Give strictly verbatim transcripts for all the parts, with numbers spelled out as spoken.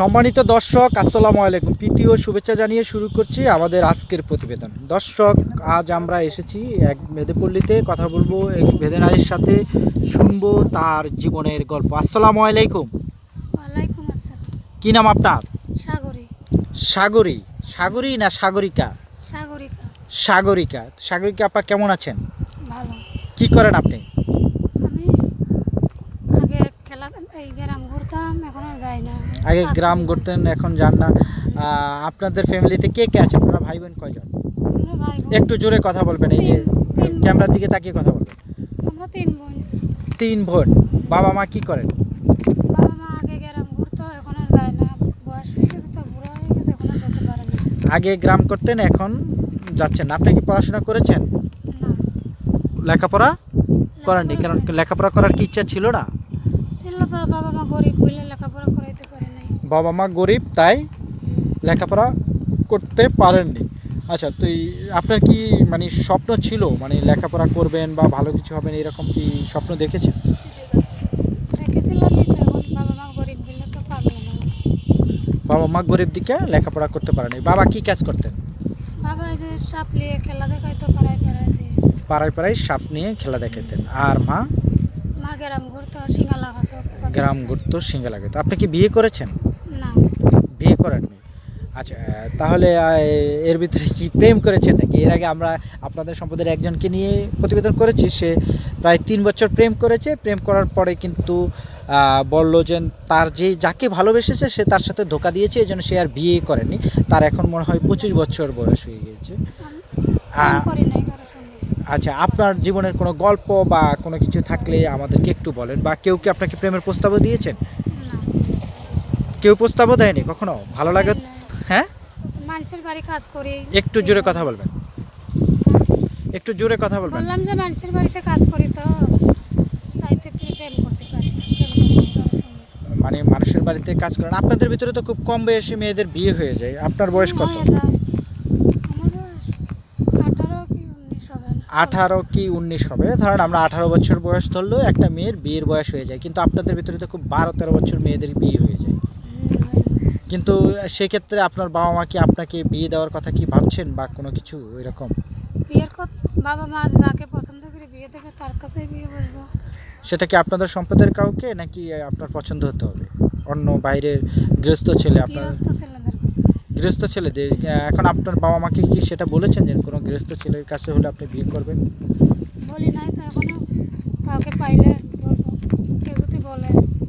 সম্মানিত দর্শক, আসসালামু আলাইকুম। প্রীতি ও শুভেচ্ছা জানিয়ে শুরু করছি আমাদের আজকের প্রতিবেদন। দর্শক, আজ আমরা এসেছি এক মেদেপল্লীতে, কথা বলবো এক বেদে নারীর সাথে, শুনবো তার জীবনের গল্প। আসসালামু আলাইকুম। ওয়ালাইকুম আসসালাম। কি নাম আপনার? সাগরী। সাগরী? সাগরী না সাগরিকা? সাগরিকা। সাগরিকা। সাগরিকা আপা কেমন আছেন? ভালো। কি করেন আপনি? আমি আগে খেলা এই গ্রাম ঘুরতাম, এখন আর যাই না। আগে গ্রাম ঘুরতেন, এখন যান না। আপনাদের ফ্যামিলিতে কে কে আছে? আপনারা ভাই বোন কয়জন? আমরা ভাই বোন। একটু জোরে কথা বলবেন, এই যে তিন- ক্যামেরার দিকে তাকিয়ে কথা বলবেন। আমরা তিন বোন। তিন বোন। বাবা মা কি করেন? বাবা মা আগে গ্রাম ঘুরতো, এখন আর যায় না। বয়স হয়ে গেছে তো, বুড়ো হয়ে গেছে, এখন আর যেতে পারে না। আগে গ্রাম করতেন, এখন যাচ্ছেন না। আপনি কি পড়াশোনা করেছেন? না। লেখাপড়া করেননি? কারণ লেখাপড়া করার কি ইচ্ছা ছিল না? ছিল তো, বাবা মা গরিব বলে লেখাপড়া করাইতে পারে নাই। বাবা মা গরিব, তাই লেখাপড়া করতে পারেননি। আচ্ছা, তো এই আপনার কি মানে স্বপ্ন ছিল, মানে লেখাপড়া করবেন বা ভালো কিছু হবেন, এরকম কি স্বপ্ন দেখেছেন? দেখেছিলামই তো, এখন বাবা মা গরিব বলে তো পারলো না। বাবা মা গরিব দিকে লেখাপড়া করতে পারেনি। বাবা কি কাজ করতেন? বাবা এই যে সাপ নিয়ে খেলা দেখাইতো পাড়ায় পাড়ায় যে। পাড়ায় পাড়ায় সাপ নিয়ে খেলা দেখাতেন। আর মা? মা গ্রাম ঘুরতো, সিঙ্গা লাগাতো। গ্রাম ঘুরতো, সিঙ্গা লাগাতো। আপনি কি বিয়ে করেছেন? না। বিয়ে করেননি। আচ্ছা, তাহলে এর ভিতরে কি প্রেম করেছেন নাকি? এর আগে আমরা আপনাদের সম্পদের একজনকে নিয়ে প্রতিবেদন করেছি, সে প্রায় তিন বছর প্রেম করেছে। প্রেম করার পরে কিন্তু বলল যে তার যে যাকে ভালোবেসেছে সে তার সাথে ধোকা দিয়েছে, এই জন্য সে আর বিয়ে করেনি। তার এখন মনে হয় পঁচিশ বছর বয়স হয়ে গিয়েছে। আচ্ছা, আপনার জীবনের কোনো গল্প বা কোনো কিছু থাকলে আমাদেরকে একটু বলেন। বা কেউ কি আপনাকে প্রেমের প্রস্তাবও দিয়েছেন? কেউ প্রস্তাবও দেয়নি কখনো? ভালো লাগে? হ্যাঁ, মানুষের বাড়ি কাজ করি। একটু জোরে কথা বলবেন, একটু জোরে কথা বলবেন। বললাম যে মানুষের বাড়িতে কাজ করি তো, তাইতে প্রেম করতে পারি। মানে মানুষের বাড়িতে কাজ করেন। আপনাদের ভিতরে তো খুব কম বয়সী মেয়েদের বিয়ে হয়ে যায়। আপনার বয়স কত? আঠারো কি উনিশ হবে। ধরেন আমরা আঠারো বছর বয়স ধরলেও একটা মেয়ের বিয়ের বয়স হয়ে যায়, কিন্তু আপনাদের ভিতরে তো খুব বারো তেরো বছর মেয়েদের বিয়ে হয়ে যায়। কিন্তু সেক্ষেত্রে আপনার বাবা মা কি আপনাকে বিয়ে দেওয়ার কথা কি ভাবছেন বা কোনো কিছু এরকম? বিয়ের কথা বাবা মা যাকে পছন্দ করে বিয়ে দেবে তার কাছেই বিয়ে বসবো। সেটা কি আপনাদের সম্প্রদায়ের কাউকে, নাকি আপনার পছন্দ হতে হবে অন্য বাইরের গৃহস্থ ছেলে? আপনার গৃহস্থ ছেলেদের কাছে। গৃহস্থ ছেলেদের। এখন আপনার বাবা মাকে কি সেটা বলেছেন যে কোনো গৃহস্থ ছেলের কাছে হলে আপনি বিয়ে করবেন? বলি নাই তো, এখনো কাউকে পাইলে বলবো। কেউ যদি বলে,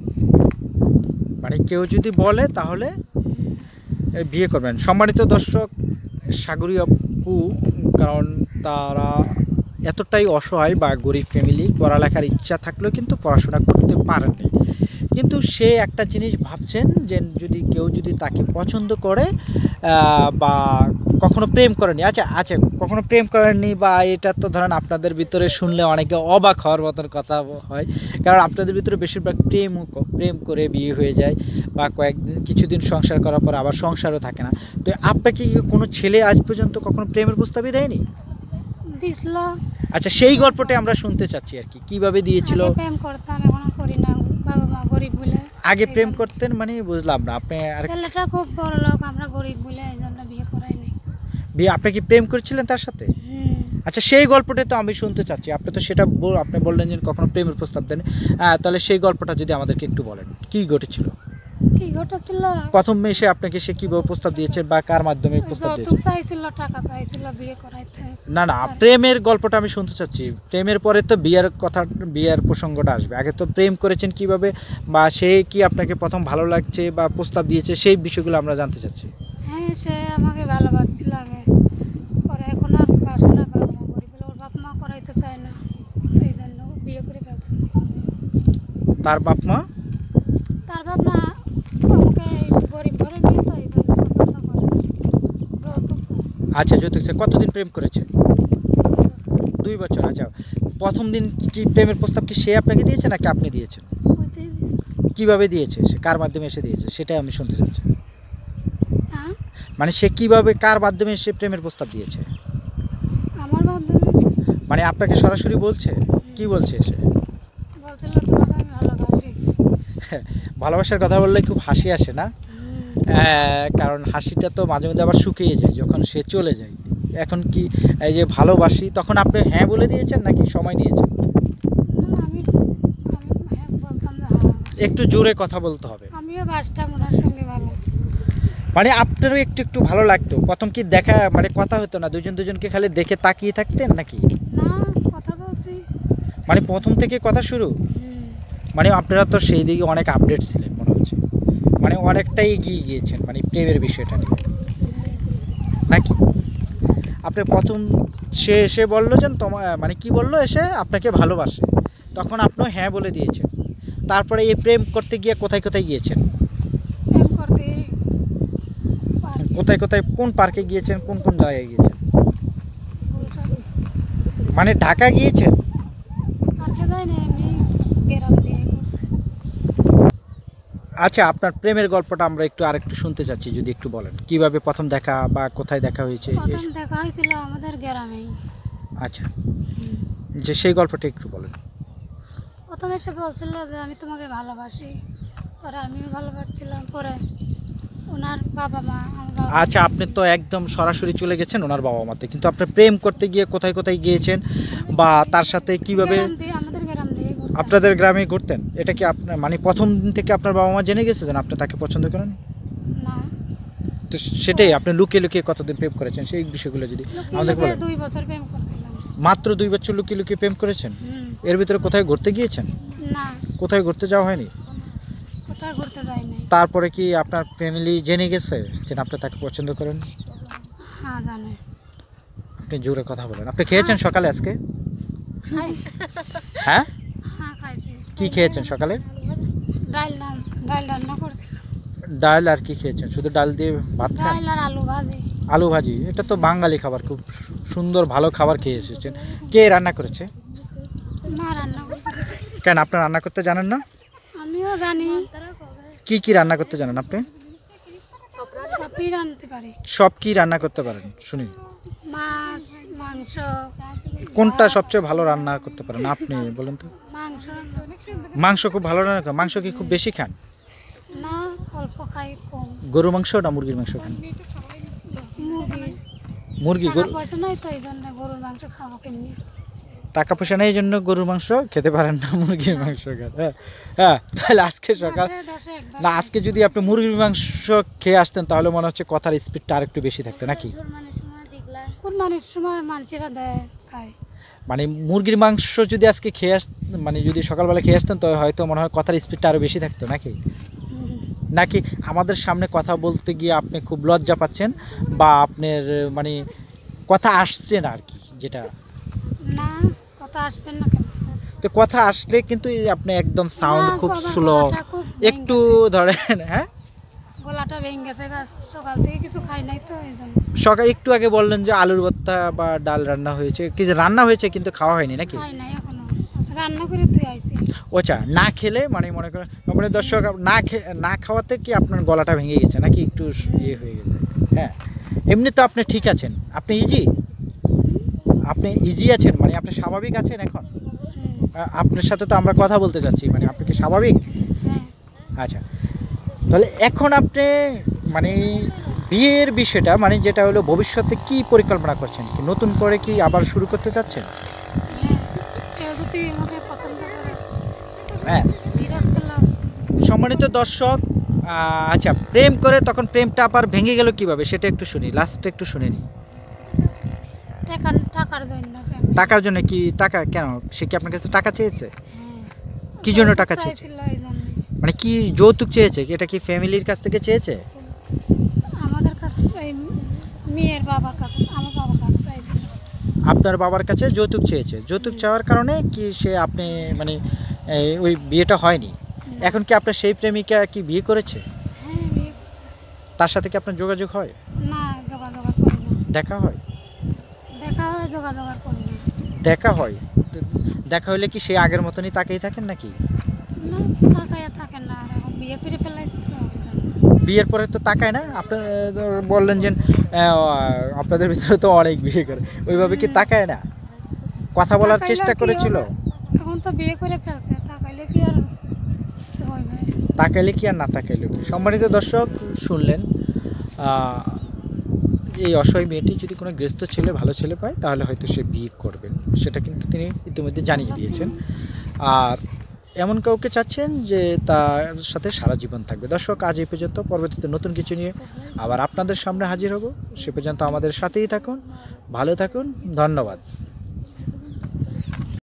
মানে কেউ যদি বলে তাহলে বিয়ে করবেন। সম্মানিত দর্শক, সাগরী আপু, কারণ তারা এতটাই অসহায় বা গরিব ফ্যামিলি, পড়ালেখার ইচ্ছা থাকলেও কিন্তু পড়াশোনা করতে পারেননি। কিন্তু সে একটা জিনিস ভাবছেন যে যদি কেউ যদি তাকে পছন্দ করে বা কখনো প্রেম করেনি। আচ্ছা আচ্ছা কখনো প্রেম করেননি, বা এটা তো ধরেন আপনাদের ভিতরে শুনলে অনেকে অবাক হওয়ার মতন কথা হয়, কারণ আপনাদের ভিতরে বেশিরভাগ প্রেম প্রেম করে বিয়ে হয়ে যায়, বা কয়েকদিন কিছুদিন সংসার করার পর আবার সংসারও থাকে না। তো আপনাকে কোনো ছেলে আজ পর্যন্ত কখনো প্রেমের প্রস্তাবই দেয়নি? দিছিল। আচ্ছা, সেই গল্পটা আমরা শুনতে চাচ্ছি আর কি, কিভাবে দিয়েছিল? প্রেম করতাম, এখন করি না, বাবা মা গরিব বলে। আগে প্রেম করতেন মানে বুঝলাম না। আপনি ছেলেটা খুব বড় লোক, আমরা গরিব বলে এই জন্য বিয়ে করাইনি। বিয়ে আপনি কি প্রেম করেছিলেন তার সাথে? আচ্ছা, সেই গল্পটা তো আমি শুনতে চাচ্ছি। আপনি তো সেটা আপনি বললেন যে কখনো প্রেমের প্রস্তাব দেন, তাহলে সেই গল্পটা যদি আমাদেরকে একটু বলেন, কি ঘটেছিল? কি ঘটেছিল? প্রথম এসে আপনাকে সে কিভাবে প্রস্তাব দিয়েছে বা কার মাধ্যমে প্রস্তাব দিয়েছে? চাইছিল, টাকা চাইছিল বিয়ে করাইতে। না না, প্রেমের গল্পটা আমি শুনতে চাচ্ছি। প্রেমের পরে তো বিয়ের কথা, বিয়ের প্রসঙ্গটা আসবে। আগে তো প্রেম করেছেন কিভাবে, বা সে কি আপনাকে প্রথম ভালো লাগছে বা প্রস্তাব দিয়েছে, সেই বিষয়গুলো আমরা জানতে চাচ্ছি। হ্যাঁ, সে আমাকে ভালোবাসছিল আগে, পরে এখন আর বাসা না, বাবা মা গরিব বলে ওর বাপ মা করাইতে চায় না, এই জন্য বিয়ে করে ফেলছে। তার বাপ মা? তার বাপ মা আমাকে গরিব ঘরে নিয়ে তো এই জন্য পছন্দ করে। আচ্ছা, যৌতুক চাই। কতদিন প্রেম করেছে? দুই বছর। আচ্ছা, প্রথম দিন কি প্রেমের প্রস্তাব কি সে আপনাকে দিয়েছে নাকি আপনি দিয়েছেন? কিভাবে দিয়েছে, সে কার মাধ্যমে এসে দিয়েছে, সেটাই আমি শুনতে চাচ্ছি। মানে সে কিভাবে, কার মাধ্যমে সে প্রেমের প্রস্তাব দিয়েছে? আমার মাধ্যমে। মানে আপনাকে সরাসরি বলছে? কি বলছে সে? বলছিল তোমাকে আমি ভালোবাসি। ভালোবাসার কথা বললে খুব হাসি আসে না? আহ, কারণ হাসিটা তো মাঝে মধ্যে আবার শুকিয়ে যায় যখন সে চলে যায়। এখন কি এই যে ভালোবাসি তখন আপনি হ্যাঁ বলে দিয়েছেন নাকি সময় নিয়েছেন? না, আমি আমি হ্যাঁ বলতাম যে হ্যাঁ, একটু জোরে কথা বলতে হবে। আমিও বাসটা ওনার সঙ্গে ভালো। মানে আপনারও একটু একটু ভালো লাগতো প্রথম কি দেখা মানে কথা হতো না, দুজন দুজনকে খালি দেখে তাকিয়ে থাকতেন নাকি? না, কথা বলছি। মানে প্রথম থেকে কথা শুরু। হুম, মানে আপনারা তো সেই দিকে অনেক আপডেট ছিলেন মনে হচ্ছে, মানে অনেকটাই এগিয়ে গিয়েছেন মানে প্রেমের বিষয়টা নিয়ে নাকি? আপনি প্রথম সে এসে বললো যে তোমার মানে কি বললো এসে আপনাকে ভালোবাসে, তখন আপনিও হ্যাঁ বলে দিয়েছেন। তারপরে এই প্রেম করতে গিয়ে কোথায় কোথায় গিয়েছেন? প্রেম করতে পারি। কোথায় কোথায় কোন পার্কে গিয়েছেন, কোন কোন জায়গায় গিয়েছেন? গুলশান মানে ঢাকা গিয়েছেন? পার্কে যাই না, এমনি গ্রামে দিয়ে করছে। আচ্ছা, আপনার প্রেমের গল্পটা আমরা একটু আরেকটু শুনতে চাচ্ছি, যদি একটু বলেন কিভাবে প্রথম দেখা বা কোথায় দেখা হয়েছে। প্রথম দেখা হয়েছিল আমাদের গ্রামেই। আচ্ছা, যে সেই গল্পটা একটু বলেন। প্রথমে সে বলছিল যে আমি তোমাকে ভালোবাসি, পরে আমিও ভালোবাসছিলাম, পরে ওনার বাবা মা আমার বাবা আচ্ছা, আপনি তো একদম সরাসরি চলে গেছেন ওনার বাবা মাতে, কিন্তু আপনি প্রেম করতে গিয়ে কোথায় কোথায় গিয়েছেন বা তার সাথে কিভাবে? গ্রাম দিয়ে, আমাদের গ্রাম দিয়ে ঘুরতাম। আপনাদের গ্রামে ঘুরতেন, এটা কি আপনার মানে প্রথম দিন থেকে আপনার বাবা মা জেনে গেছে যে আপনি তাকে পছন্দ করেন? না, তো সেটাই, আপনি লুকিয়ে লুকিয়ে কতদিন প্রেম করেছেন সেই বিষয়গুলো যদি লুকিয়ে আমাদের লুকিয়ে বলেন। দুই বছর প্রেম করছিলাম। মাত্র দুই বছর লুকিয়ে লুকিয়ে প্রেম করেছেন? হুম, এর ভিতরে কোথায় ঘুরতে গিয়েছেন? না, কোথায় ঘুরতে যাওয়া হয়নি? কোথায় ঘুরতে যাই নাই। তারপরে কি আপনার ফ্যামিলি জেনে গেছে যে আপনি তাকে পছন্দ করেন? হ্যাঁ, জানে। আপনি জোরে কথা বলেন। আপনি খেয়েছেন সকালে আজকে? খাই, হ্যাঁ, হ্যাঁ খাইছি। কি খেয়েছেন সকালে? ডাল রান ডাল রান্না করছিলাম। ডাল আর কি খেয়েছেন? শুধু ডাল দিয়ে ভাত খান? ডাল আর আলু ভাজি। আলু ভাজি, এটা তো বাঙালি খাবার, খুব সুন্দর ভালো খাবার খেয়ে এসেছেন। কে রান্না করেছে? মা রান্না করছিল। কেন আপনি রান্না করতে জানেন না? আমিও জানি, কি কি রান্না করতে জানেন আপনি? সবই রাঁধতে পারি। সব কি রান্না করতে পারেন শুনি। মাছ, মাংস। কোনটা সবচেয়ে ভালো রান্না করতে পারেন আপনি বলেন তো? মাংস মাংস খুব ভালো রান্না করেন? মাংস কি খুব বেশি খান? না, অল্প খাই, কম। গরু মাংস না মুরগির মাংস খান? মুরগির মুরগি। টাকা গরু পয়সা নাই তো, এই জন্য গরুর মাংস খাবো কেমনি। টাকা পয়সা নেই এই জন্য গরুর মাংস খেতে পারেন না, মুরগির মাংস খান। হ্যাঁ হ্যাঁ, তাহলে আজকে সকাল মাসে দশে একবার না, আজকে যদি আপনি মুরগির মাংস খেয়ে আসতেন তাহলে মনে হচ্ছে কথার স্পিডটা আর একটু বেশি থাকতো নাকি? কুরবানির সময় মানুষেরা দেয়, খায়। মানে মুরগির মাংস যদি আজকে খেয়ে আস মানে যদি সকালবেলা খেয়ে আসতেন তো হয়তো মনে হয় কথার স্পিডটা আরও বেশি থাকতো নাকি? হুম, নাকি আমাদের সামনে কথা বলতে গিয়ে আপনি খুব লজ্জা পাচ্ছেন বা আপনার মানে কথা আসছে না আর কি, যেটা? না, কথা আসবেন না কেন? তো কথা আসলে কিন্তু এই আপনি একদম সাউন্ড না, খুব আমার স্লো, গলাটা খুব ভেঙে একটু গেছে। ধরেন। হ্যাঁ, গলাটা ভেঙে গেছে, গা- সকাল থেকে কিছু খাই নাই তো, এই জন্য। সকাল একটু আগে বললেন যে আলুর ভর্তা বা ডাল রান্না হয়েছে, কি যে রান্না হয়েছে কিন্তু খাওয়া হয়নি নাকি? খাই নাই এখনো, রান্না করে তুই আইছি। ওচা না খেলে মানে মনে করেন মানে দর্শক না খেয়ে না খাওয়াতে কি আপনার গলাটা ভেঙে গেছে নাকি একটু ইয়ে হয়ে গেছে? হ্যাঁ, এমনি তো আপনি ঠিক আছেন, আপনি ইজি, আপনি ইজি আছেন মানে আপনি স্বাভাবিক আছেন এখন? হুম, আ- আপনার সাথে তো আমরা কথা বলতে চাচ্ছি, মানে আপনি কি স্বাভাবিক? হ্যাঁ। আচ্ছা, তাহলে এখন আপনি মানে বিয়ের বিষয়টা মানে যেটা হলো ভবিষ্যতে কি পরিকল্পনা করছেন, কি নতুন করে কি আবার শুরু করতে চাচ্ছেন? হ্যাঁ, কেউ যদি আমাকে পছন্দ করে, হ্যাঁ, গৃহস্থ লোক। সম্মানিত দর্শক, আহ, আচ্ছা, প্রেম করে তখন প্রেমটা আবার ভেঙে গেল কিভাবে সেটা একটু শুনি, লাস্টে একটু শুনে নিই। টাকা টাকার জন্য প্রেম। টাকার জন্য? কি টাকা কেন? সে কি আপনার কাছে টাকা চেয়েছে? হ্যাঁ, কি জন্য যৌতুক টাকা চেয়েছে? চাইছিল, এই জন্য। মানে কি যৌতুক চেয়েছে? এটা কি ফ্যামিলির কাছ থেকে চেয়েছে? আমাদের কাছে, এই মেয়ের বাবার কাছে, আমার বাবার কাছে চাইছিল। আপনার বাবার কাছে যৌতুক চেয়েছে? যৌতুক চাওয়ার কারণে কি সে আপনি মানে এই, ওই বিয়েটা হয়নি? এখন কি আপনার সেই প্রেমিকা কি বিয়ে করেছে? হ্যাঁ, বিয়ে করছে। তার সাথে কি আপনার যোগাযোগ হয়? না, যোগাযোগ আর করি না। দেখা হয়? দেখা হয়, যোগাযোগ আর করি না। দেখা হয়, তো দেখা হলে কি সে আগের মতনই তাকেই থাকেন নাকি? না, তাকাইয়া থাকেন না, আর এখন বিয়ে করে ফেলাইছি তো, এই জন্য। বিয়ের পরে তো তাকায় না? আপনি তো বললেন যে আহ, আপনাদের ভিতরে তো অনেক বিয়ে করে, ওইভাবে কি তাকায় না? কথা বলার তাকাইলে চেষ্টা আর কি করেছিল? হবে? এখন তো বিয়ে করে ফেলছে, তাকাইলে কি আর কিছু হয় ভাই? তাকাইলে কি আর না তাকাইলে কি। সম্মানিত দর্শক শুনলেন, আহ, এই অসহায় মেয়েটি যদি কোনো গৃহস্থ ছেলে ভালো ছেলে পায় তাহলে হয়তো সে বিয়ে করবেন, সেটা কিন্তু তিনি ইতিমধ্যে জানিয়ে দিয়েছেন। আর এমন কাউকে চাচ্ছেন যে তার সাথে সারা জীবন থাকবে। দর্শক আজ এই পর্যন্ত, পরবর্তীতে নতুন কিছু নিয়ে আবার আপনাদের সামনে হাজির হব। সে পর্যন্ত আমাদের সাথেই থাকুন, ভালো থাকুন, ধন্যবাদ।